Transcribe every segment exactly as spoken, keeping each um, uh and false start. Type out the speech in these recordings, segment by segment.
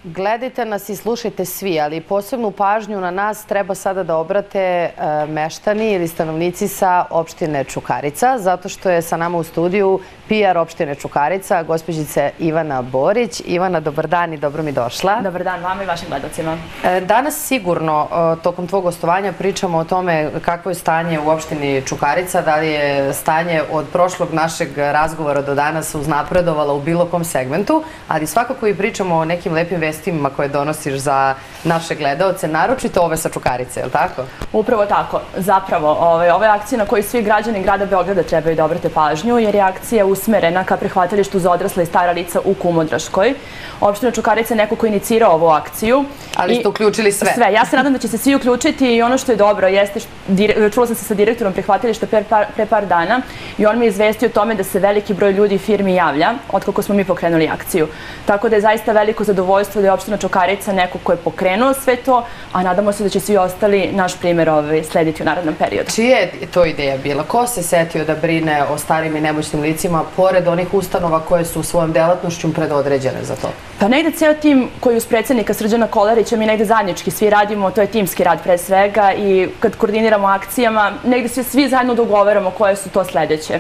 Gledajte nas i slušajte svi, ali posebnu pažnju na nas treba sada da obrate meštani ili stanovnici sa opštine Čukarica, zato što je sa nama u studiju P R opštine Čukarica, gospođica Ivana Borić. Ivana, dobar dan i dobro mi došla. Dobar dan vama i vašim gledalcima. Danas sigurno tokom tvog gostovanja pričamo o tome kakvo je stanje u opštini Čukarica, da li je stanje od prošlog našeg razgovora do danas uznapredovalo u bilo kom segmentu, ali svakako i pričamo o nekim lepim vestima koje donosiš za naše gledaoce, naročito ove sa Čukarice, je li tako? Upravo tako. Zapravo, ova je akcija na kojoj svi građani grada Beograda trebaju da obrate pažnju, jer je akcija usmerena ka prihvatilištu za odrasle i stara lica u Kumodraškoj. Opština Čukarica je neko ko je inicirao ovu akciju. Ali ste uključili sve? Sve. Ja se nadam da će se svi uključiti i ono što je dobro jeste, čula sam se sa direktorom prihvatilišta pre par dana i on mi je izvestio o tome da se veliki broj ljudi i firmi javlja otkako smo mi pokrenuli akciju. Tako da je zaista veliko zadovoljstvo da je opština Čukarica neko ko je pokrenuo sve to, a nadamo se da će svi ostali naš primjer slediti u narednom periodu. Čija je to ideja bila? Ko se setio da brine o starim i nemoćnim licima, pored onih ustanova koje su svojom delatnošću predodređene za to? Pa negde ceo tim koji uz predsjednika Srđana Kolarića mi negde zajednički svi radimo, to je timski rad pre svega i kad koordiniramo akcijama, negde se svi zajedno dogovaramo koje su to sledeće.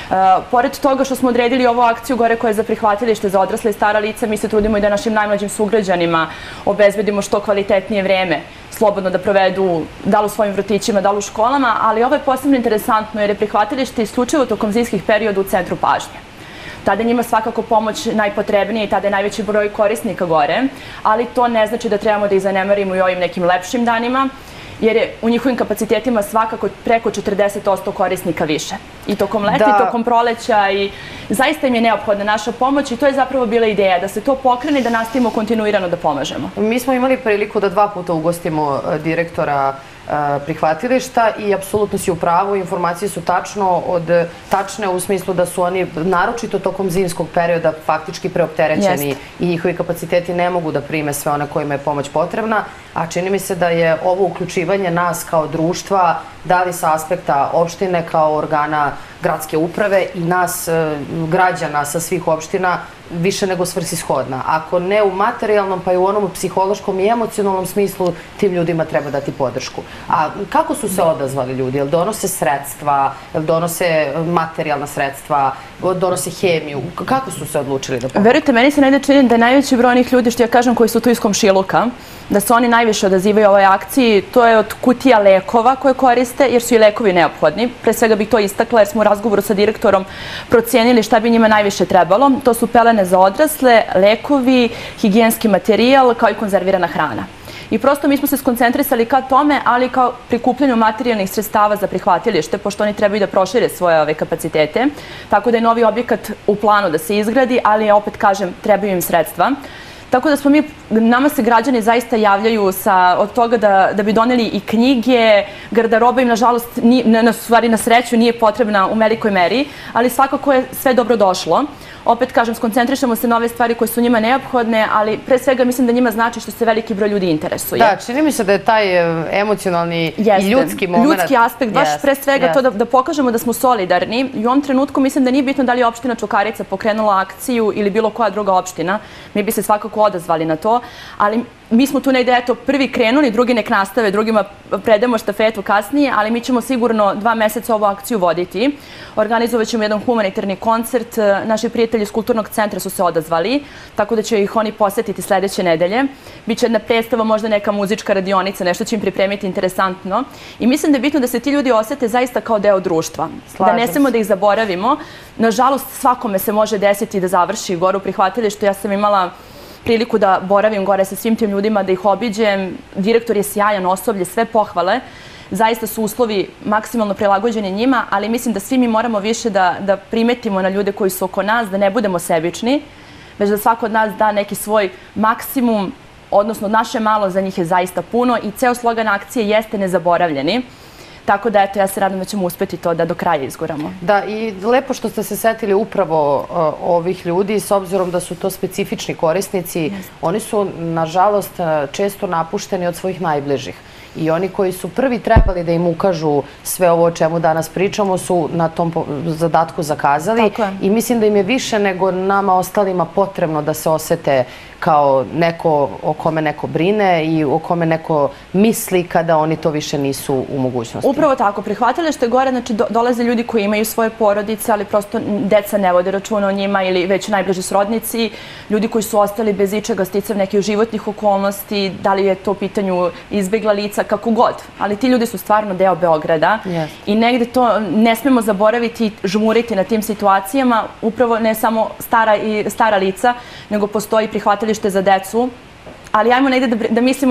Pored toga što smo odredili ovu akciju gore koja je za prihvatilište za odrasle i stara lica, mi se trudimo i da našim najmlađim sugrađanima obezbedimo što kvalitetnije vreme, slobodno da provedu da li u svojim vrtićima, da li u školama, ali ovo je posebno interesantno jer je prihvatilište isključivo tokom zimskih perioda u centru pažnje. Tada je njima svakako pomoć najpotrebnija i tada je najveći broj korisnika gore, ali to ne znači da trebamo da ih zanemarimo i ovim nekim lepšim danima, jer je u njihovim kapacitetima svakako preko četrdeset posto korisnika više. I tokom leta i tokom proleća i zaista im je neophodna naša pomoć i to je zapravo bila ideja, da se to pokrene i da nastavimo kontinuirano da pomažemo. Mi smo imali priliku da dva puta ugostimo direktora prihvatilišta i apsolutno si u pravu, informacije su tačno od tačne u smislu da su oni naročito tokom zimskog perioda faktički preopterećeni i njihovi kapaciteti ne mogu da prime sve one kojima je pomoć potrebna, a čini mi se da je ovo uključivanje nas kao društva, da li sa aspekta opštine kao organa gradske uprave i nas građana sa svih opština više nego svrsishodna. Ako ne u materijalnom, pa i u onom psihološkom i emocionalnom smislu, tim ljudima treba dati podršku. A kako su se odazvali ljudi? Jel donose sredstva, jel donose materijalna sredstva, donose hemiju? Kako su se odlučili da pomoći? Verujte, meni se negde čini da je najveći broj onih ljudi, što ja kažem, koji su tu iz komšiluka, da se oni najviše odazivaju ovoj akciji. To je od kutija lekova koje koriste, jer su i lekovi neophodni. Pre svega bih to istakla jer smo u razgovoru sa direktorom procijenili šta bi njima najviše trebalo. To su pelene za odrasle, lekovi, higijenski materijal, kao i konzervirana hrana. I prosto mi smo se skoncentrisali ka tome, ali kao prikupljenju materijalnih sredstava za prihvatilište, pošto oni trebaju da prošire svoje kapacitete. Tako da je novi objekat u planu da se izgradi, ali opet kažem, trebaju im sredstva. Tako da smo mi, nama se građani zaista javljaju od toga da bi doneli i knjige, garderoba im nažalost, na stvari na sreću, nije potrebna u velikoj meri, ali svakako je sve dobro došlo. Opet kažem, skoncentrišemo se na ove stvari koje su njima neophodne, ali pre svega mislim da njima znači što se veliki broj ljudi interesuje. Da, čini mi se da je taj emocionalni i ljudski moment. Ljudski aspekt, baš pre svega to da pokažemo da smo solidarni i u ovom trenutku mislim da nije bitno da li je opština Čukarica pokrenula akciju ili bilo koja druga opština. Mi bi se svakako odazvali na to, ali mi smo tu negde, eto, prvi krenuli, drugi nek nastave, drugima predemo štafetu kasnije, ali mi ćemo sigurno dva meseca ovu akciju voditi. Organizovat ćemo jedan humanitarni koncert. Naši prijatelji iz Kulturnog centra su se odazvali, tako da će ih oni posetiti sledeće nedelje. Biće jedna predstava, možda neka muzička radionica, nešto će im pripremiti interesantno. I mislim da je bitno da se ti ljudi osete zaista kao deo društva. Da ne smemo da ih zaboravimo. Nažalost, svakome se može desiti da završi gore u prihvatilištu. Ja sam imala priliku da boravim gore sa svim tim ljudima, da ih obiđem. Direktor je sjajan, osoblje, sve pohvale. Zaista su uslovi maksimalno prilagođeni njima, ali mislim da svi mi moramo više da primetimo na ljude koji su oko nas, da ne budemo sebični, već da svako od nas da neki svoj maksimum, odnosno naše malo za njih je zaista puno i ceo slogan akcije jeste nezaboravljeni. Tako da, eto, ja se radam da ćemo uspeti to da do kraja izguramo. Da, i lepo što ste se setili upravo ovih ljudi, s obzirom da su to specifični korisnici. Oni su, nažalost, često napušteni od svojih najbližih. i oni koji su prvi trebali da im ukažu sve ovo o čemu danas pričamo su na tom zadatku zakazali i mislim da im je više nego nama ostalima potrebno da se osete kao neko o kome neko brine i o kome neko misli kada oni to više nisu u mogućnosti. Upravo tako. Prihvatilište gore, znači dolaze ljudi koji imaju svoje porodice, ali prosto deca ne vode računa o njima ili već najbliži srodnici, ljudi koji su ostali bez ičega sticajem nekih životnih okolnosti, da li je to u pitanju izbegla lica, kako god. Ali ti ljudi su stvarno deo Beograda i negde to ne smemo zaboraviti i žmuriti na tim situacijama. Upravo ne samo stara lica, nego postoji prihvatilište za decu, ali ajmo negde da mislimo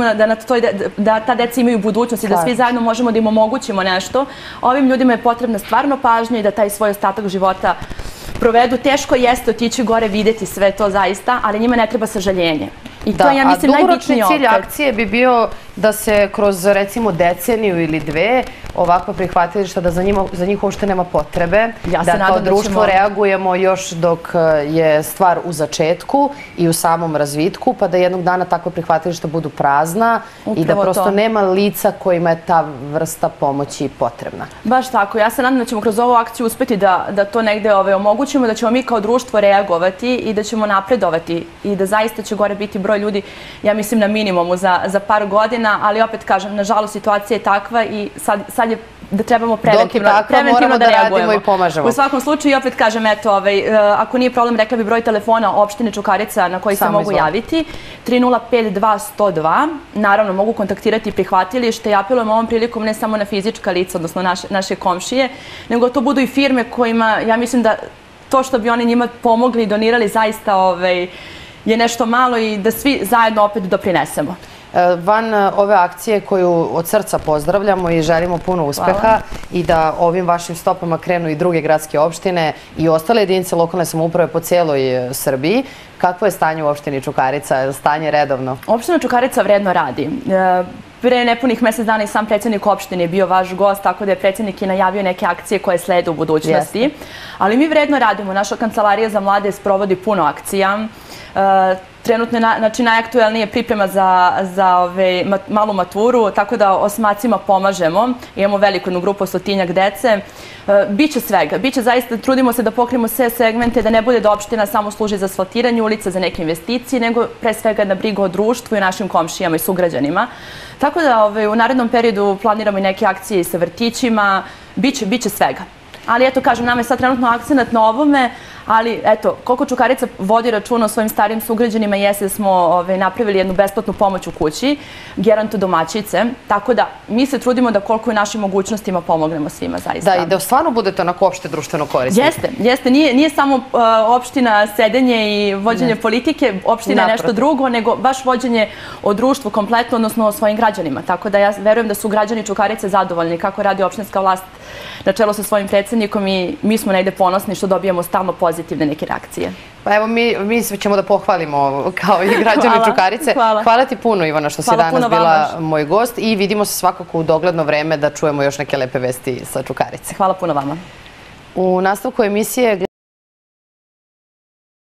da ta deca imaju budućnost i da svi zajedno možemo da im omogućimo nešto. Ovim ljudima je potrebna stvarno pažnja i da taj svoj ostatak života provedu. Teško jeste otići gore, videti sve to zaista, ali njima ne treba sažaljenje. I to je, ja mislim, najbitniji opet. A dugoročni cilj akcije bi bio da se kroz, recimo, deceniju ili dve ovakva prihvatilišta, da za njih uopšte nema potrebe, da kao društvo reagujemo još dok je stvar u začetku i u samom razvitku, pa da jednog dana takva prihvatilišta budu prazna i da prosto nema lica kojima je ta vrsta pomoći potrebna. Baš tako. Ja se nadam da ćemo kroz ovu akciju uspeti da to negde omogućimo, da ćemo mi kao društvo reagovati i da ćemo napredovati i da zaista će gore biti broj ljudi, ja mislim, na minimumu za par godina, ali opet kažem, nažalost, situacija je takva i sad je da trebamo preventivno da reagujemo. U svakom slučaju, opet kažem, eto, ako nije problem, rekla bi broj telefona opštine Čukarica na koji se mogu javiti, tri nula pet dva jedan zero dva. Naravno, mogu kontaktirati prihvatilište i apelujem ovom prilikom ne samo na fizička lica, odnosno naše komšije, nego to budu i firme kojima, ja mislim da to što bi oni njima pomogli i donirali zaista je nešto malo i da svi zajedno opet doprinesemo. Van ove akcije koju od srca pozdravljamo i želimo puno uspeha i da ovim vašim stopama krenu i druge gradske opštine i ostale jedinice lokalne samouprave po cijeloj Srbiji, kakvo je stanje u opštini Čukarica? Je li stanje redovno? Opština Čukarica vredno radi. Pre nepunih mesec dana i sam predsjednik opštine je bio vaš gost, tako da je predsjednik i najavio neke akcije koje slede u budućnosti. Ali mi vredno radimo. Naša kancelarija za mlade sprovodi puno akcija. Trenutno je najaktuelnije priprema za malu maturu, tako da osmacima pomažemo. Imamo veliku jednu grupu, stotinjak dece. Biće svega. Biće zaista, trudimo se da pokrijemo sve segmente, da ne bude da opština samo služi za asfaltiranje ulica, za neke investicije, nego pre svega na brigu o društvu i našim komšijama i sugrađanima. Tako da u narednom periodu planiramo i neke akcije sa vrtićima. Biće svega. Ali eto, kažem, nama je sad trenutno akcenat na ovome, ali eto, koliko Čukarica vodi računa o svojim starijim sugrađanima jeste da smo napravili jednu besplatnu pomoć u kući, gerantu domaćice, tako da mi se trudimo da koliko i našim mogućnostima pomognemo svima zaista. Da, i da stvarno budete onako opšte društveno korisni. Jeste, jeste. Nije samo opština sedenje i vođenje politike, opština je nešto drugo, nego baš vođenje o društvu kompletno, odnosno o svojim građanima. Tako da ja verujem da su građani Čukarice zadovoljni kako radi opštinska vlast na čelu sa svojim predsjednikom i mi smo negde ponosni što dobijamo stalno pozitivne neke reakcije. Pa evo, mi ćemo da pohvalimo kao i građani Čukarice. Hvala ti puno, Ivana, što si danas bila moj gost i vidimo se svakako u dogledno vreme da čujemo još neke lepe vesti sa Čukarice. Hvala puno vama. U nastavku emisije